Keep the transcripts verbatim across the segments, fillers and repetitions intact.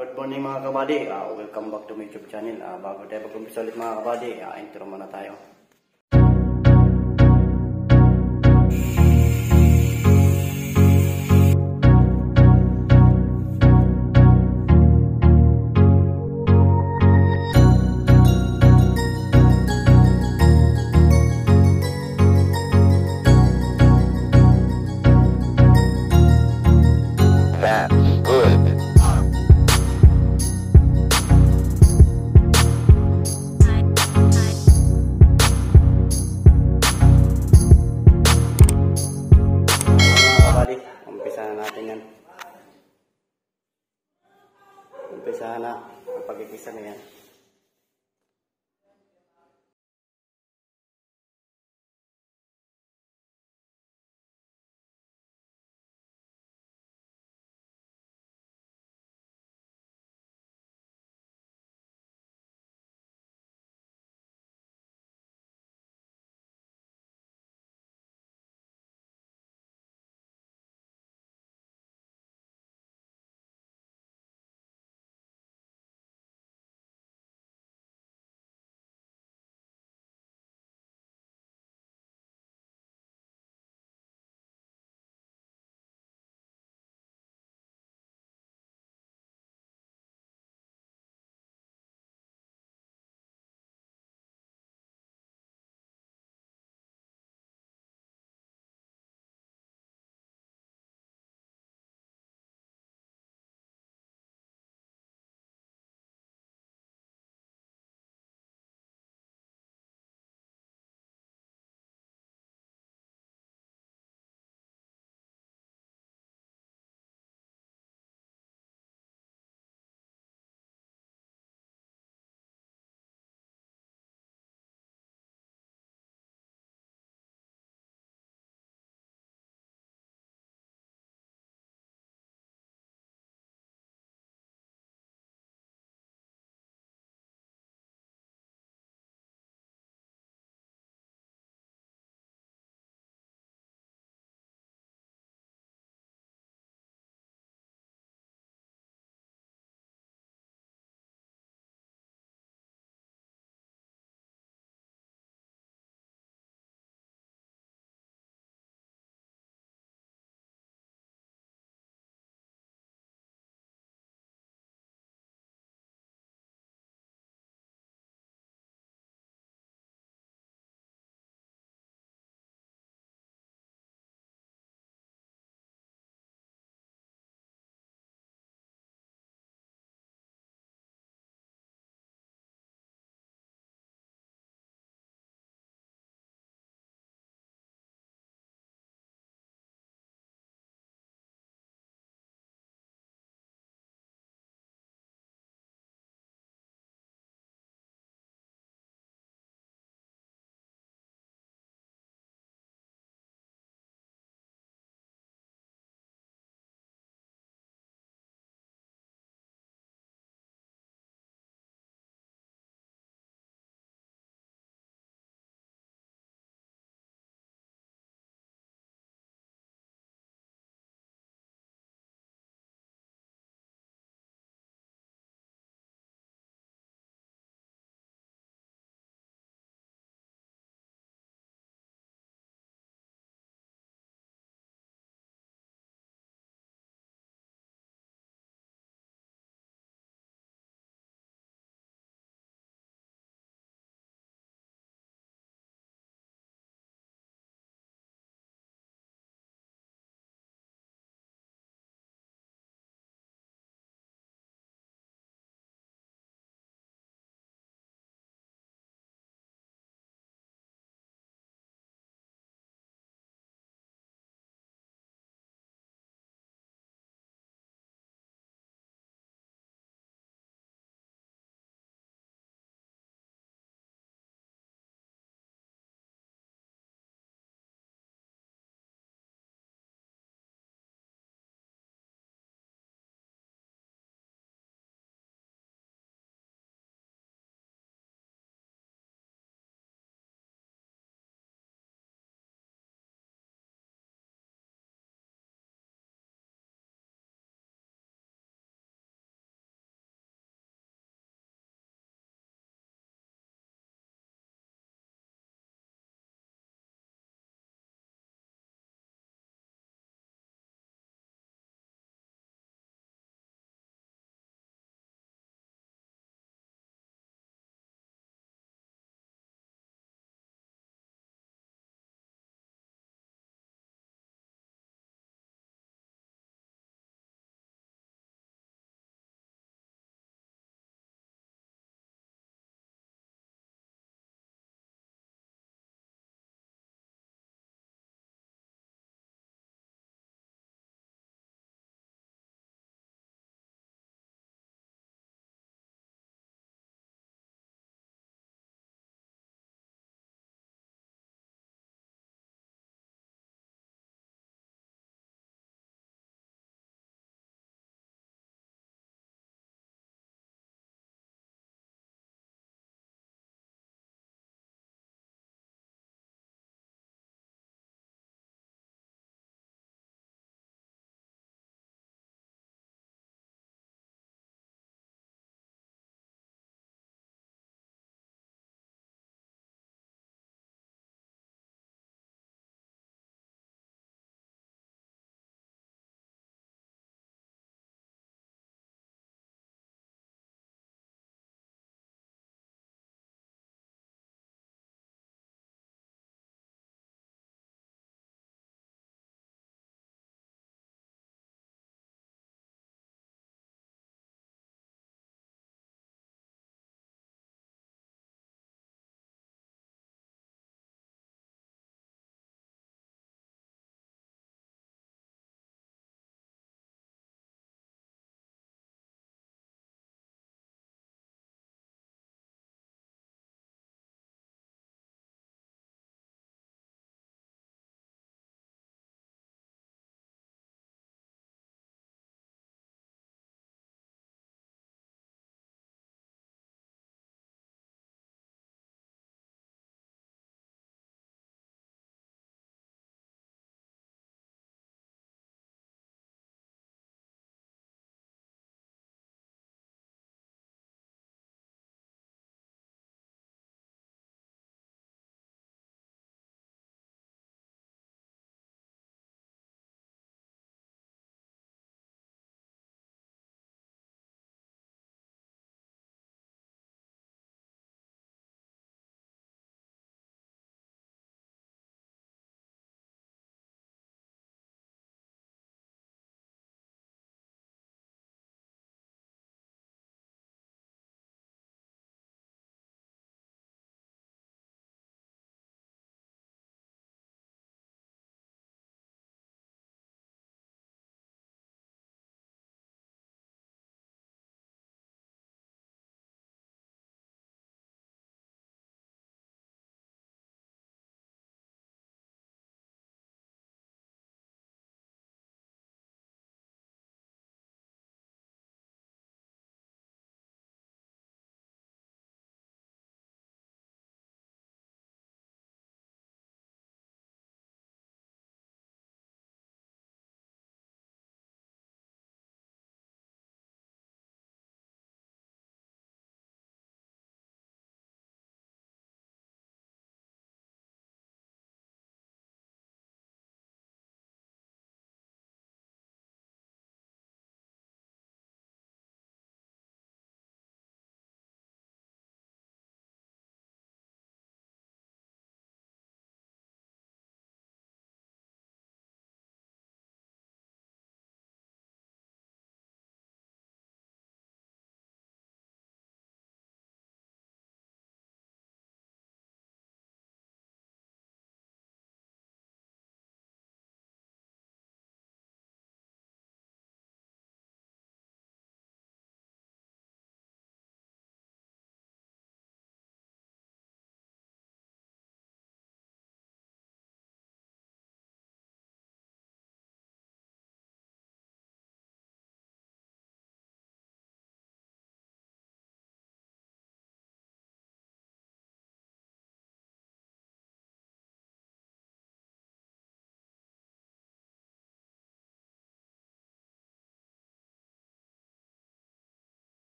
Good morning mga kabady, uh, welcome back to my YouTube channel. Uh, bago tayo mag-umpisa ulit mga kabady, uh, intro muna tayo. That's good. Mga kabady, umpisa na natin yan. Umpisa na ang pagkikisa na yan.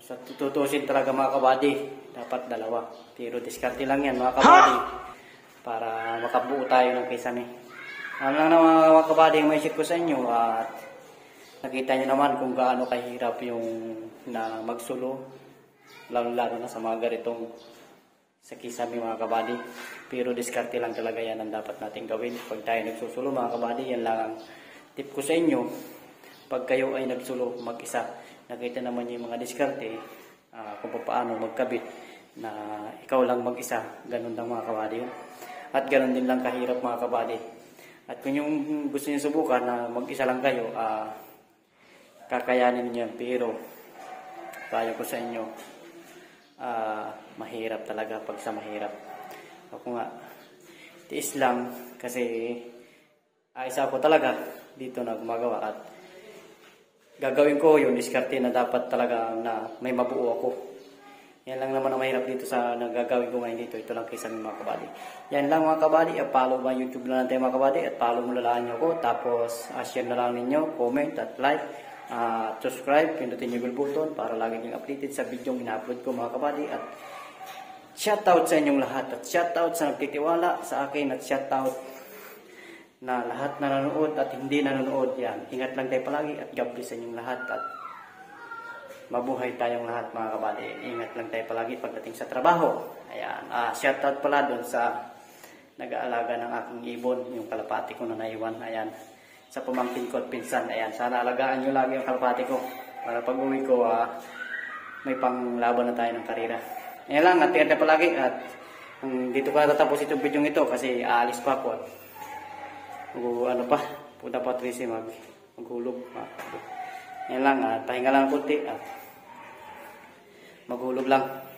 sa tututusin talaga mga kabady, dapat dalawa. Pero diskarte lang yan mga kabady para makabuo tayo ng kisame. Ano lang naman mga kabady ang may isip ko sa inyo at nakita nyo naman kung gaano kahirap yung na magsulo, lalo-lalo na sa mga garitong sa kisame mga kabady. Pero diskarte lang talaga yan ang dapat natin gawin pag tayo nagsusulo mga kabady. Yan lang ang tip ko sa inyo. Pag kayo ay nagsulo mag-isa, nakita naman nyo yung mga diskarte uh, kung paano magkabit na ikaw lang mag-isa. Ganun lang mga kabady yun. At ganun din lang kahirap mga kabady. At kung yung gusto nyo subukan na mag-isa lang kayo, uh, kakayanin niyo yan. Pero payo ko sa inyo, uh, mahirap talaga pag sa mahirap. Ako nga, tiis lang kasi uh, isa ako talaga dito na gumagawa at gagawin ko yung diskarte na dapat talaga na may mabuo ako. Yan lang naman ang mahirap dito sa nagagawin ko ngayon dito. Ito lang kisame mga kabady. Yan lang mga kabady. Uh, follow my YouTube na lang tayo mga kabady at follow mo lalaan nyo ako. Tapos uh, share na lang ninyo, comment at like. Uh, subscribe, pindutin yung bell button para lagi nyo updated sa video yung ina-upload ko mga kabady. At shoutout sa inyong lahat. At shoutout sa nagtitiwala sa akin at shoutout na lahat na nanonood at hindi nanonood. Yan. Ingat lang tayo palagi at God bless sa inyong lahat at mabuhay tayong lahat mga kabady. Ingat lang tayo palagi pagdating sa trabaho. Ayan. Uh, shoutout pala doon sa nag-aalaga ng aking ibon, yung kalapati ko na naiwan. Ayan. Sa pamangkin ko at pinsan. Ayan. Sana alagaan nyo lagi yung kalapati ko para pag uwi ko uh, may panglaban na tayo ng karera. Ayan lang. At ingat tayo palagi at um, dito ko natatapos itong video ito kasi aalis pa ako at o, ano pa, punta pa Tracy mag maghulog. Yan lang, ah, pahinga lang kunti at maghulog lang.